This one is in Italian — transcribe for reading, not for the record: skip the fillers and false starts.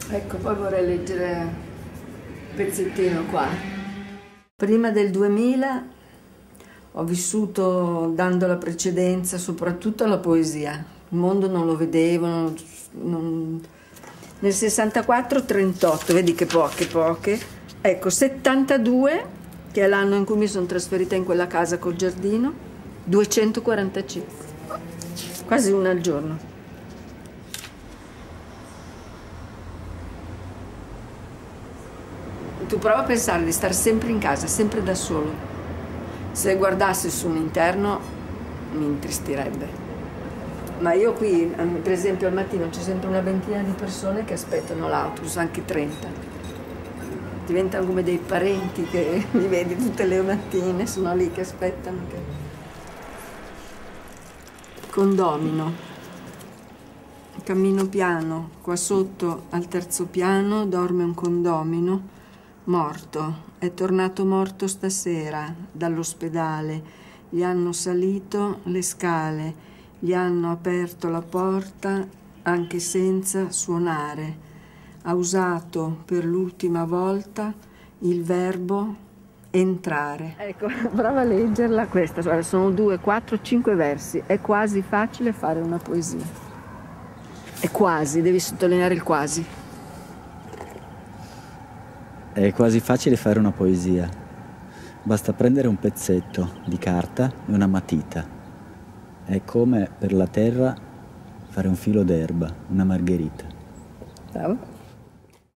Ecco, poi vorrei leggere un pezzettino qua. Prima del 2000 ho vissuto dando la precedenza soprattutto alla poesia. Il mondo non lo vedevo. Nel 64 38, vedi che poche. Ecco, 72, che è l'anno in cui mi sono trasferita in quella casa col giardino, 245. Quasi una al giorno. Tu prova a pensare di stare sempre in casa, sempre da solo. Se guardassi su un interno mi intristirebbe. Ma io qui, per esempio, al mattino c'è sempre una ventina di persone che aspettano l'autobus, anche 30. Diventano come dei parenti che li vedi tutte le mattine, sono lì che aspettano. Condomino. Cammino piano, qua sotto al terzo piano dorme un condomino. Morto, è tornato morto stasera dall'ospedale, gli hanno salito le scale, gli hanno aperto la porta anche senza suonare. Ha usato per l'ultima volta il verbo entrare. Ecco, prova a leggerla questa, guarda, sono 2, 4, 5 versi, è quasi facile fare una poesia. È quasi, devi sottolineare il quasi. È quasi facile fare una poesia. Basta prendere un pezzetto di carta e una matita. È come per la terra fare un filo d'erba, una margherita. Bravo.